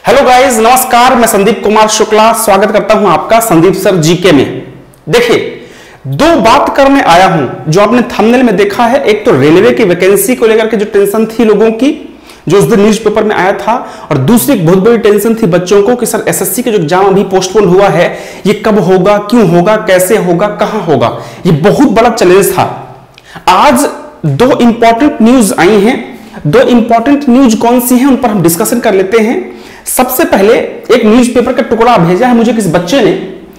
Hello guys, नमस्कार। मैं संदीप कुमार शुक्ला स्वागत करता हूं आपका संदीप सर जीके में। देखिए, दो बात करने आया हूं जो आपने थंबनेल में देखा है। एक तो रेलवे की वैकेंसी को लेकर के जो टेंशन थी लोगों की, जो उस दिन न्यूज़पेपर में आया था, और दूसरी एक बहुत बड़ी टेंशन थी बच्चों को कि सर एसएससी का जो एग्जाम अभी पोस्टपोन हुआ है ये कब होगा, क्यों होगा, कैसे होगा, कहां होगा। ये बहुत बड़ा चैलेंज था। आज दो इंपॉर्टेंट न्यूज आई हैं। दो इंपॉर्टेंट न्यूज कौन सी हैं उन पर हम डिस्कशन कर लेते हैं। सबसे पहले एक न्यूज़पेपर का टुकड़ा भेजा है मुझे किसी बच्चे ने।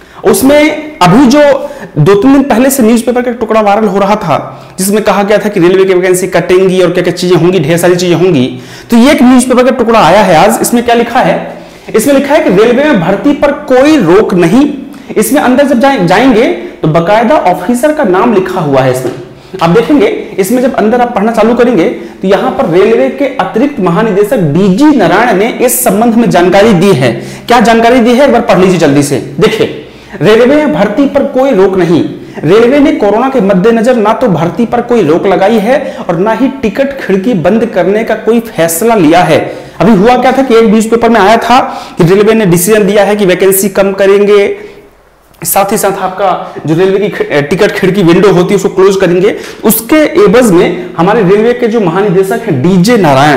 उसमें अभी जो 2-3 दिन पहले से न्यूज़पेपर का टुकड़ा वायरल हो रहा था जिसमें कहा गया था कि रेलवे की वैकेंसी कटेंगी और क्या क्या चीजें होंगी, ढेर सारी चीजें होंगी। तो ये एक न्यूज़पेपर का टुकड़ा आया है आज। इसमें क्या लिखा है? इसमें लिखा है कि रेलवे में भर्ती पर कोई रोक नहीं। इसमें अंदर जब जाएंगे तो बाकायदा ऑफिसर का नाम लिखा हुआ है। इसमें आप देखेंगे, इसमें जब अंदर आप पढ़ना चालू करेंगे तो यहां पर रेलवे के अतिरिक्त महानिदेशक डीजी नारायण ने इस संबंध में जानकारी दी है। क्या जानकारी दी है एक बार पढ़ लीजिए जल्दी से। देखिए, रेलवे में भर्ती पर कोई रोक नहीं। रेलवे ने कोरोना के मद्देनजर ना तो भर्ती पर कोई रोक लगाई है और ना ही टिकट खिड़की बंद करने का कोई फैसला लिया है। अभी हुआ क्या था कि एक न्यूज़पेपर में आया था कि रेलवे ने डिसीजन दिया है कि वैकेंसी कम करेंगे, साथ ही साथ आपका जो रेलवे की टिकट खिड़की विंडो होती है उसको क्लोज करेंगे। उसके एवज में हमारे रेलवे के जो महानिदेशक हैं डीजे नारायण,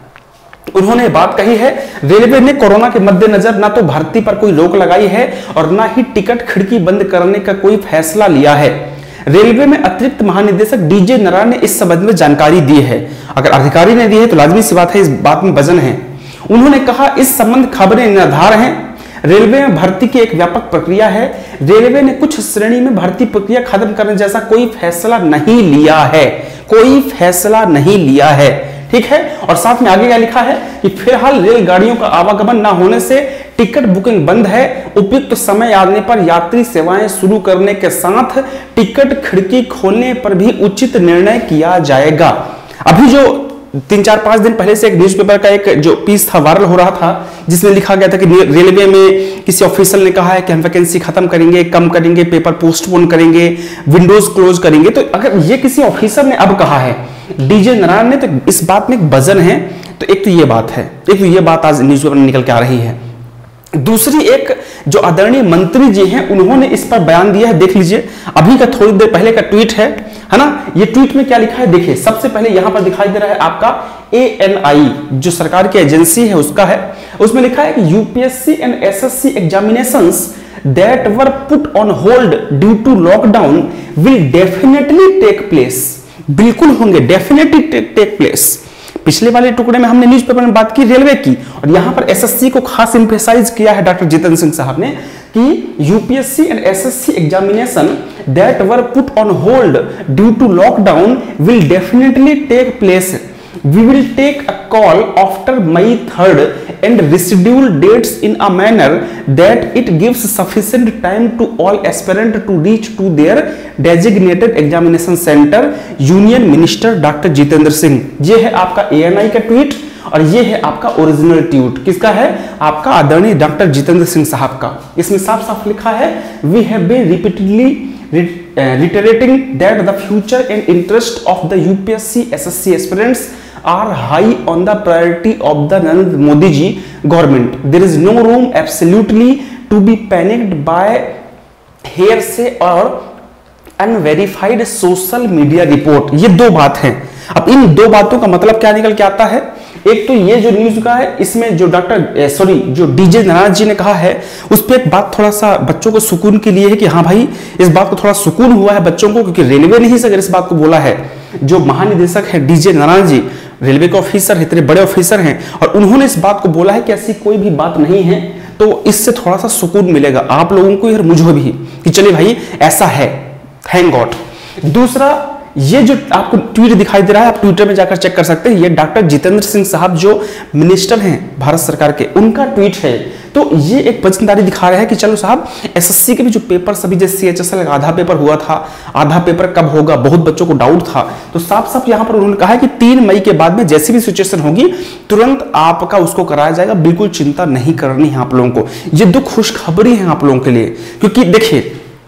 उन्होंने बात कही है रेलवे ने कोरोना के मद्देनजर ना तो भर्ती पर कोई रोक लगाई है और ना ही टिकट खिड़की बंद करने का कोई फैसला लिया है। रेलवे में अतिरिक्त महानिदेशक डीजे नारायण ने इस संबंध में जानकारी दी है। अगर अधिकारी ने दी है तो लाजमी सी बात है इस बात में वजन है। उन्होंने कहा इस संबंध खबरें निराधार हैं। रेलवे में भर्ती की एक व्यापक प्रक्रिया है। रेलवे ने कुछ श्रेणी में भर्ती प्रक्रिया खत्म करने जैसा कोई फैसला नहीं लिया है। कोई फैसला नहीं लिया है, ठीक है। और साथ में आगे क्या लिखा है कि फिलहाल रेलगाड़ियों का आवागमन न होने से टिकट बुकिंग बंद है। उपयुक्त समय आने पर यात्री सेवाएं शुरू करने के साथ टिकट खिड़की खोलने पर भी उचित निर्णय किया जाएगा। अभी जो 3-4-5 दिन पहले से एक न्यूज़पेपर का एक जो पीस था वायरल हो रहा था जिसमें लिखा गया था कि रेलवे में किसी ऑफिसर ने कहा है कि हम वैकेंसी खत्म करेंगे, कम करेंगे, पेपर पोस्टपोन करेंगे, विंडोज क्लोज करेंगे। तो अगर ये किसी ऑफिसर ने अब कहा है डीजे नारायण ने, तो इस बात में एक वजन है। तो एक तो ये बात है, एक तो ये बात आज न्यूज़पेपर में निकल के आ रही है। दूसरी एक जो आदरणीय मंत्री जी हैं उन्होंने इस पर बयान दिया है। देख लीजिए, अभी का थोड़ी देर पहले का ट्वीट है ना। ये ट्वीट में क्या लिखा है देखिए। सबसे पहले यहां पर दिखाई दे रहा है आपका ANI जो सरकार की एजेंसी है उसका है। उसमें लिखा है कि UPSC and SSC examinations that were put on hold due to lockdown will definitely take place. बिल्कुल होंगे, डेफिनेटली टेक प्लेस। पिछले वाले टुकड़े में हमने न्यूज़पेपर में बात की रेलवे की, और यहां पर एसएससी को खास एम्फेसाइज किया है डॉक्टर जितेंद्र सिंह साहब ने कि UPSC and SSC examination that were put on hold due to lockdown will definitely take place. We will take a call after May 3rd and reschedule dates in a manner that it gives sufficient time to all aspirants to reach to their designated examination center. Union minister doctor Jitendra Singh. ये है आपका ANI का tweet और ये है आपका original tweet. किसका है? आपका आदरणीय डॉक्टर जितेंद्र सिंह साहब का। इसमें साफ साफ लिखा है we have been repeatedly reiterating that the future and interest of the UPSC SSC aspirants are high on the priority of the Narendra Modi ji government. There is no room absolutely to be panicked by hearsay or unverified social media report. ये दो बात हैं। अब इन दो बातों का मतलब क्या निकल के आता है? एक तो ये जो न्यूज का है इसमें जो जो डीजे नारायण जी ने कहा है उस पर एक बात थोड़ा सा बच्चों को सुकून के लिए है कि हाँ भाई इस बात को थोड़ा सुकून हुआ है बच्चों को, क्योंकि रेलवे ने ही अगर इस बात को बोला है। जो महानिदेशक है डीजे नारायण जी रेलवे के ऑफिसर है, इतने बड़े ऑफिसर हैं, और उन्होंने इस बात को बोला है कि ऐसी कोई भी बात नहीं है, तो इससे थोड़ा सा सुकून मिलेगा आप लोगों को और मुझे भी कि चलिए भाई ऐसा है, थैंक गॉड। दूसरा, ये जो आपको ट्वीट दिखाई दे रहा है आप ट्विटर में जाकर चेक कर सकते हैं। ये डॉक्टर जितेंद्र सिंह साहब जो मिनिस्टर हैं भारत सरकार के, उनका ट्वीट है। तो ये एक वचनदारी दिखा रहा है कि चलो साहब एसएससी के भी जो पेपर सभी जैसे CHSL आधा पेपर हुआ था, आधा पेपर कब होगा, बहुत बच्चों को डाउट था। तो साफ साफ यहाँ पर उन्होंने कहा है कि 3 मई के बाद में जैसी भी सिचुएशन होगी तुरंत आपका उसको कराया जाएगा, बिल्कुल चिंता नहीं करनी है आप लोगों को। ये 2 खुशखबरी है आप लोगों के लिए, क्योंकि देखिए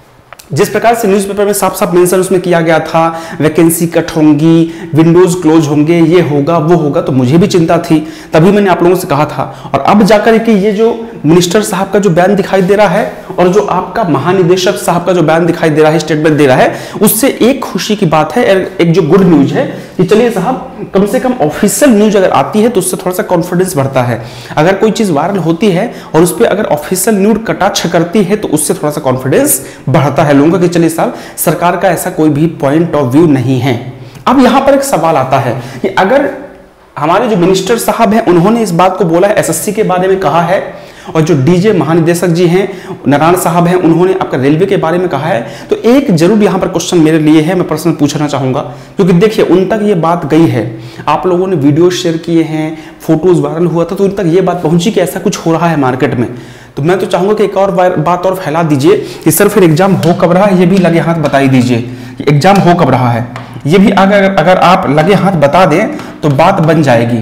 जिस प्रकार से न्यूज़पेपर में साफ साफ मेंशन उसमें किया गया था, वैकेंसी कट होंगी, विंडोज क्लोज होंगे, ये होगा वो होगा, तो मुझे भी चिंता थी, तभी मैंने आप लोगों से कहा था। और अब जाकर के ये जो मिनिस्टर साहब का जो बयान दिखाई दे रहा है और जो आपका महानिदेशक साहब का जो बयान दिखाई दे रहा है, स्टेटमेंट दे रहा है, उससे एक खुशी की बात है, एक जो गुड न्यूज है कि चलिए साहब कम से कम ऑफिशियल न्यूज अगर आती है तो उससे थोड़ा सा कॉन्फिडेंस बढ़ता है। अगर कोई चीज वायरल होती है और उस पर अगर ऑफिशियल न्यूज कटाक्ष करती है तो उससे थोड़ा सा कॉन्फिडेंस बढ़ता है लोगों का कि चलिए साहब सरकार का ऐसा कोई भी पॉइंट ऑफ व्यू नहीं है। अब यहां पर एक सवाल आता है कि अगर हमारे जो मिनिस्टर साहब हैं उन्होंने इस बात को बोला है, एसएससी के बारे में कहा है, और जो डीजे महानिदेशक जी हैं नारायण साहब हैं उन्होंने आपका रेलवे के बारे में कहा है, तो एक जरूर यहां पर क्वेश्चन मेरे लिए है, मैं पर्सनल पूछना चाहूंगा, क्योंकि देखिए उन तक ये बात गई है, आप लोगों ने वीडियो शेयर किए हैं, फोटोज वायरल हुआ था, तो उन तक ये बात पहुंची कि ऐसा कुछ हो रहा है मार्केट में। तो मैं तो चाहूंगा कि एक और बात और फैला दीजिए कि सर फिर एग्जाम हो कब रहा है, ये भी लगे हाथ बता ही दीजिए कि एग्जाम हो कब रहा है। ये भी अगर आप लगे हाथ बता दें तो बात बन जाएगी,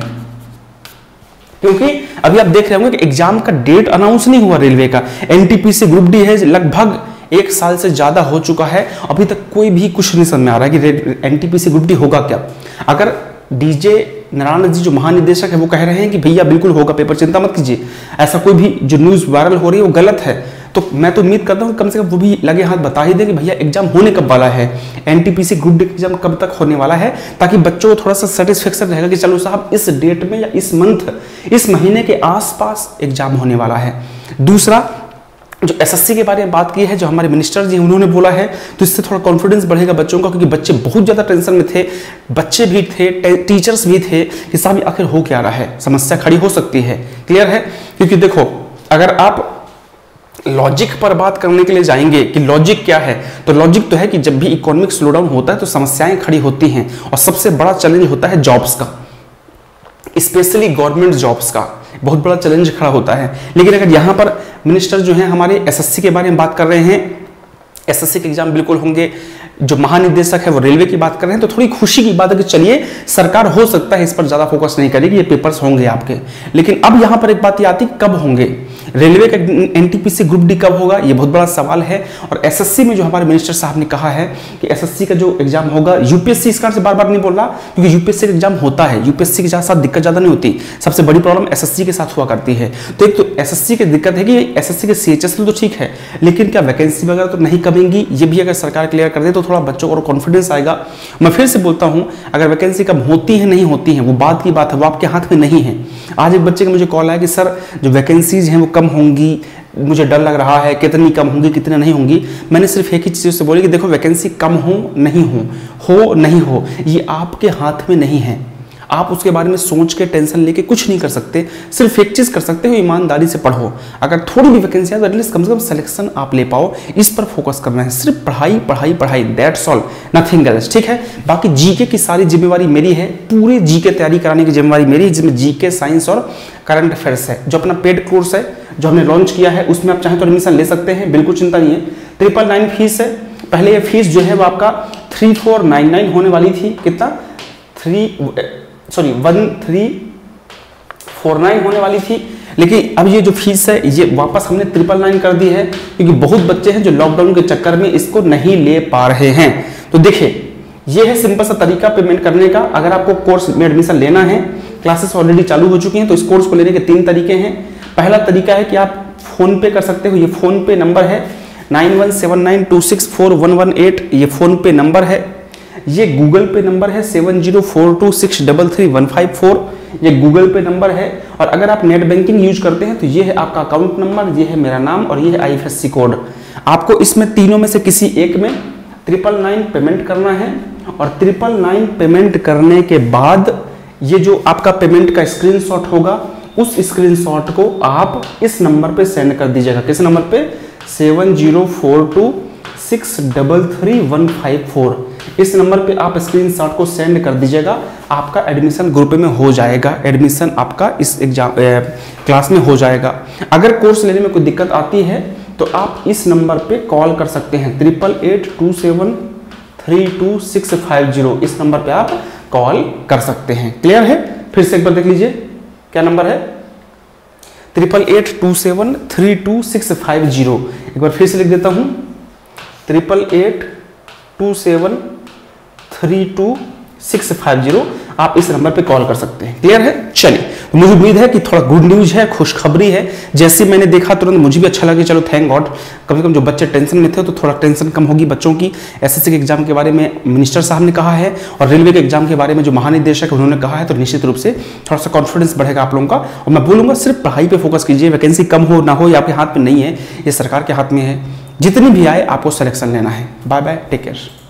क्योंकि अभी आप देख रहे होंगे कि एग्जाम का डेट अनाउंस नहीं हुआ रेलवे का। एनटीपीसी ग्रुप डी है, लगभग 1 साल से ज्यादा हो चुका है, अभी तक कोई भी कुछ नहीं समझ में आ रहा है कि एनटीपीसी ग्रुप डी होगा क्या। अगर डीजे नारायण जी जो महानिदेशक है वो कह रहे हैं कि भैया बिल्कुल होगा पेपर, चिंता मत कीजिए, ऐसा कोई भी जो न्यूज वायरल हो रही है वो गलत है, तो मैं तो उम्मीद करता हूँ कम से कम वो भी लगे हाथ बता ही दें कि भैया एग्जाम होने कब वाला है, एनटीपीसी ग्रुप डी एग्जाम कब तक होने वाला है, ताकि बच्चों को थोड़ा सा सेटिस्फेक्शन रहेगा कि चलो साहब इस डेट में या इस मंथ, इस महीने के आसपास एग्जाम होने वाला है। दूसरा, जो एसएससी के बारे में बात की है, जो हमारे मिनिस्टर जी उन्होंने बोला है, तो इससे थोड़ा कॉन्फिडेंस बढ़ेगा बच्चों का, क्योंकि बच्चे बहुत ज़्यादा टेंशन में थे, बच्चे भी थे, टीचर्स भी थे कि साहब आखिर हो क्या रहा है, समस्या खड़ी हो सकती है। क्लियर है? क्योंकि देखो अगर आप लॉजिक पर बात करने के लिए जाएंगे कि लॉजिक क्या है, तो लॉजिक तो है कि जब भी इकोनॉमिक स्लोडाउन होता है तो समस्याएं खड़ी होती हैं, और सबसे बड़ा चैलेंज होता है जॉब्स का, स्पेशली गवर्नमेंट जॉब्स का बहुत बड़ा चैलेंज खड़ा होता है। लेकिन अगर यहाँ पर मिनिस्टर जो हैं हमारे एसएससी के बारे में बात कर रहे हैं, एसएससी के एग्जाम बिल्कुल होंगे, जो महानिदेशक है वो रेलवे की बात कर रहे हैं, तो थोड़ी खुशी की बात है कि चलिए सरकार हो सकता है इस पर ज्यादा फोकस नहीं करेगी, ये पेपर्स होंगे आपके। लेकिन अब यहाँ पर एक बात ये आती कब होंगे, रेलवे का एनटीपीसी ग्रुप डी कब होगा, ये बहुत बड़ा सवाल है। और एसएससी में जो हमारे मिनिस्टर साहब ने कहा है कि एसएससी का जो एग्जाम होगा, यूपीएससी इस कारण से बार बार नहीं बोल रहा क्योंकि यूपीएससी का एग्जाम होता है, यूपीएससी के साथ दिक्कत ज्यादा नहीं होती, सबसे बड़ी प्रॉब्लम एसएससी के साथ हुआ करती है। तो एक तो एसएससी की दिक्कत है कि एसएससी के सीएचएस तो ठीक है, लेकिन क्या वैकेंसी वगैरह तो नहीं कमेंगी, ये भी अगर सरकार क्लियर कर दे तो थोड़ा बच्चों को कॉन्फिडेंस आएगा। मैं फिर से बोलता हूं, अगर वैकेंसी कम होती है नहीं होती है वो बात की बात है, वो आपके हाथ में नहीं है। आज एक बच्चे का मुझे कॉल आया कि सर जो वैकेंसीज हैं वो कम होंगी, मुझे डर लग रहा है, कितनी कम होंगी कितने नहीं होंगी। मैंने सिर्फ एक ही चीज से बोली कि देखो वैकेंसी कम हो नहीं हो ये आपके हाथ में नहीं है, आप उसके बारे में सोच के टेंशन लेके कुछ नहीं कर सकते। सिर्फ एक चीज कर सकते हो, ईमानदारी से पढ़ो, अगर थोड़ी भी वैकेंसी है तो एटलीस्ट कम से कम सिलेक्शन आप ले पाओ, इस पर फोकस करना है, सिर्फ पढ़ाई पढ़ाई पढ़ाई, दैट्स ऑल, नथिंग एल्स। ठीक है, बाकी जीके की सारी जिम्मेवारी मेरी है, पूरी जीके तैयारी कराने की जिम्मेवारी मेरी, जिसमें जीके, साइंस और करंट अफेयर्स है। जो अपना पेड कोर्स है जो हमने लॉन्च किया है उसमें आप चाहें तो एडमिशन ले सकते हैं, बिल्कुल चिंता नहीं है। 999 फीस है, पहले ये फीस जो है वो आपका 3499 होने वाली थी, कितना 1349 होने वाली थी, लेकिन अब ये जो फीस है ये वापस हमने 999 कर दी है, क्योंकि बहुत बच्चे हैं जो लॉकडाउन के चक्कर में इसको नहीं ले पा रहे हैं। तो देखिए ये है सिंपल सा तरीका पेमेंट करने का। अगर आपको कोर्स में एडमिशन लेना है, क्लासेस ऑलरेडी चालू हो चुकी हैं, तो इस कोर्स को लेने के 3 तरीके हैं। पहला तरीका है कि आप फोन पे कर सकते हो, ये फोन पे नंबर है 9179264118, ये फोन पे नंबर है। ये गूगल पे नंबर है 7042633154, ये गूगल पे नंबर है। और अगर आप नेट बैंकिंग यूज करते हैं तो ये है आपका अकाउंट नंबर, ये है मेरा नाम और ये है IFSC कोड। आपको इसमें तीनों में से किसी एक में 999 पेमेंट करना है, और 999 पेमेंट करने के बाद ये जो आपका पेमेंट का स्क्रीनशॉट होगा, उस स्क्रीनशॉट को आप इस नंबर पे सेंड कर दीजिएगा। किस नंबर पे? 7042633154। इस नंबर पे आप स्क्रीनशॉट को सेंड कर दीजिएगा, आपका एडमिशन ग्रुप में हो जाएगा, एडमिशन आपका इस एग्जाम क्लास में हो जाएगा। अगर कोर्स लेने में कोई दिक्कत आती है तो आप इस नंबर पे कॉल कर सकते हैं, 8882732650, इस नंबर पे आप कॉल कर सकते हैं। क्लियर है? फिर से एक बार देख लीजिए, क्या नंबर है? 8882732650। एक बार फिर से लिख देता हूं, 8882732650। आप इस नंबर पे कॉल कर सकते हैं। क्लियर है? चलिए, तो मुझे उम्मीद है कि थोड़ा गुड न्यूज है, खुशखबरी है। जैसे मैंने देखा तुरंत मुझे भी अच्छा लगे, चलो थैंक गॉड, कम से कम जो बच्चे टेंशन में थे तो थोड़ा टेंशन कम होगी बच्चों की। एसएससी के एग्जाम के बारे में मिनिस्टर साहब ने कहा है और रेलवे के एग्जाम के बारे में जो महानिदेशक उन्होंने कहा है, तो निश्चित रूप से थोड़ा सा कॉन्फिडेंस बढ़ेगा आप लोगों का। और मैं बोलूंगा सिर्फ पढ़ाई पे फोकस कीजिए, वैकेंसी कम हो ना हो ये आपके हाथ में नहीं है, ये सरकार के हाथ में है। जितनी भी आए आपको सिलेक्शन लेना है। Bye bye, take care.